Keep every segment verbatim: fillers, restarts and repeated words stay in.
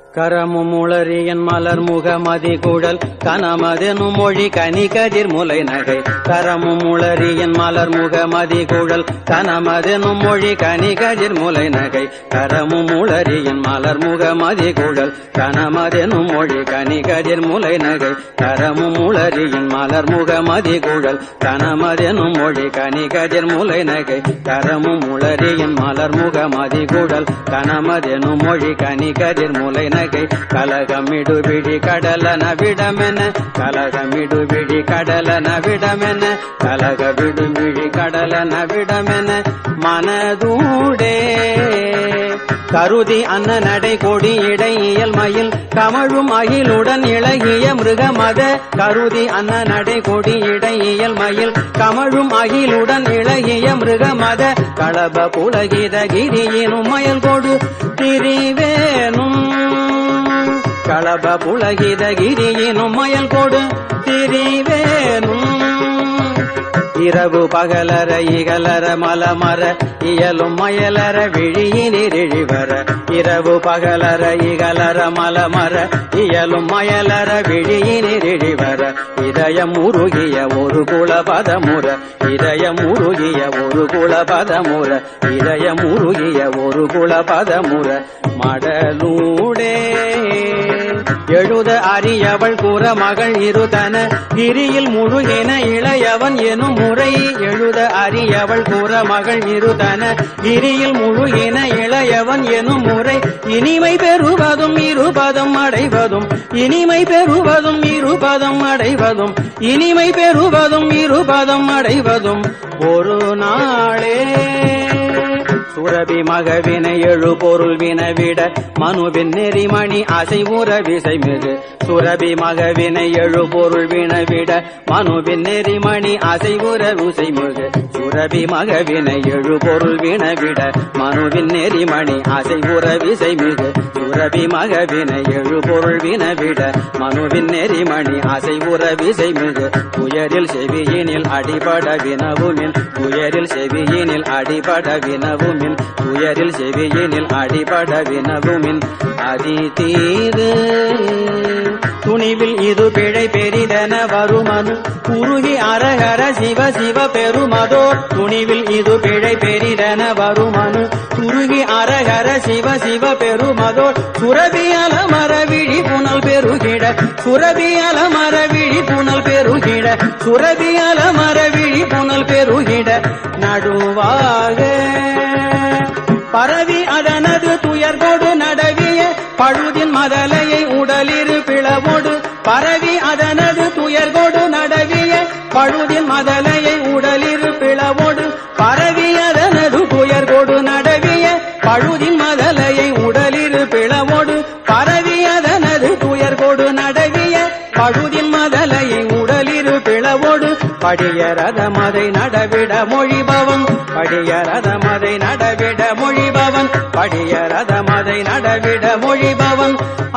கரமும் உளரியன் மலர் முகமதி குழல் கனமதெனும் மொழி கனி கதிர் முலை நகை. கரமும் உளரியன் மலர் முகமதி குழல் கனமதெனும் மொழி கனி கதிர் முலை நகை. கரமும் உளரியன் மலர் முகமதி குழல் கனமதெனும் மொழி கனி கதிர் முலை நகை. கரமும் உளரியன் மலர் முகமதி குழல் கனமதெனும் மொழி கனி கதிர் முலை நகை. கரமும் உளரியன் மலர் முகமதி குழல் கனமதெனும் மொழி கனி கதிர் முலை நகை. கலகமிடு விழி கடலன விடமென கலகமிடு விழி கடலன விடமென கலக விடு விழி கடலன விடமென மனதூடே கருதி அன்ன நடை கொடி இடை இயல் மயில் கமழும் அகிலுடன் இளகிய மிருகமத. கருதி அன்ன நடை கொடி இடை இயல் மயில் கமழும் அகிலுடன் இளகிய மிருகமத. களப புலகித கிரியினும் மயல் கொடு திரிவேனும் களப புலகித கிரியினும் மயல் கொடு திரிவேனும். இரவு பகலர இகலர மலமர இயலும் மயலர விழியினிழிவர. இரவு பகலர இகலர மலமர இயலும் மயலர விழியினிழிவர. இதயம் உருகிய ஒரு குலபதமுற இதயம் உருகிய ஒரு குலபதமுற இதயம் உருகிய ஒரு குலபதமுற மடலூடே எழுத அறியவள் கூற மகள் இருதன கிரியில் முழுகின இளையவன் எனும் முறை. எழுத அறியவள் கூற மகள் இருதன கிரியில் முழுகின இளையவன் எனும் முறை. இனிமை பெறுவதும் இருபதம் அடைவதும் இனிமை பெறுவதும் இருபதம் அடைவதும் இனிமை பெறுவதும் இருபதம் அடைவதும் ஒரு நாளே. சுரபி மகவினை எழு பொருள் வினவிட மனுவின் நெறிமணி அசைவுற விசை மிகு. சுரபி மகவினை எழு பொருள் வினவிட மனுவின் நெறிமணி அசைவுற விசை மிகு. சுரபி மகவினை எழு பொருள் வினவிட மனுவின் நெறிமணி அசைவுற விசை மிகு. சுரபி மகவினை எழு பொருள் வினவிட மனுவின் நெறிமணி அசைவுற விசை மிகு. துயரில் செவியினில் அடிபட வினவுமின் துயரில் செவியினில் அடிபட வினவுமின் துயரில் செவியினில் அடிபட வினவுமின் அதி தீரு. துணிவில் இது பிழை பெரிதென வருமனு குறுகி அரகர சிவ சிவ பெருமதோ. துணிவில் இது பிழை பெரிதென வருமனு குறுகி அரகர சிவ சிவ பெருமதோ. சுரபியல மரவிழி புனல் பெருகிட சுரபியல மரவிழி புனல் பெருகிட சுரபியல மரவிழி புனல் பெருகிட நடுவாக பரவி அதனது துயர்கொடு நடவிய பழுதின் மதலையை உடலிரு பிளவோடு. பரவி அதனது துயர்கொடு நடவிய பழுதின் மதலையை உடலிரு பிளவோடு. பரவி அதனது துயர்கொடு நடவிய பழுதின் மதலையை உடலிரு பிளவோடு. பரவி அதனது துயர்கொடு நடவிய பழுதின் மதலையை உடலிரு பிளவோடு. படியரத மதை நடவிட மொழிபவன் படியரத மதை நடவிட மொழிபவன் படியரத மதை நடவிட மொழிபவன்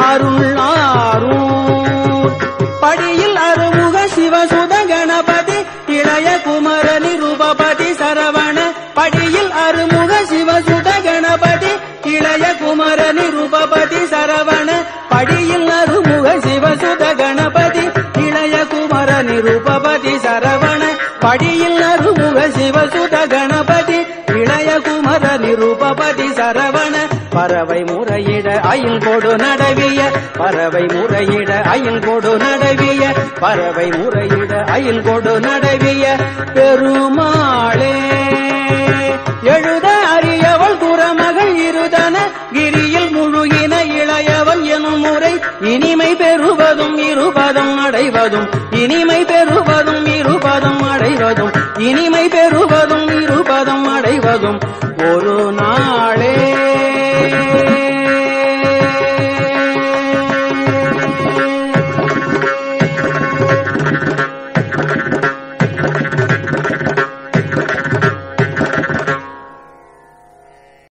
அருளாரூர் படியில் அருமுக சிவசுத கணபதி இளைய குமர நிருபபதி சரவண. படியில் அருமுக சிவசுத கணபதி இளைய குமர நிருபபதி சரவண. படியில் அருமுக சிவசுத கணபதி இளைய குமர நிருபபதி சரவண. படியில் அருமுக சிவசுத கணபதி இளைய குமர நிருபபதி சரவண. பறவை முறையிட அயில் கொடு நடவிய பறவை முறையிட அயில் கொடு நடவிய பறவை முறையிட அயில் கொடு நடவிய பெருமாளே. எழுத அறியவள் குறமகள் இருதன கிரியில் முழுகின இளையவன் எனும் முறை. இனிமை பெறுவதும் இருபதம் அடைவதும் இனிமை பெறுவதும் இருபதம் அடைவதும் இனிமை பெறுவதும் இருபதம் அடைவதும் ஒரு நாளே.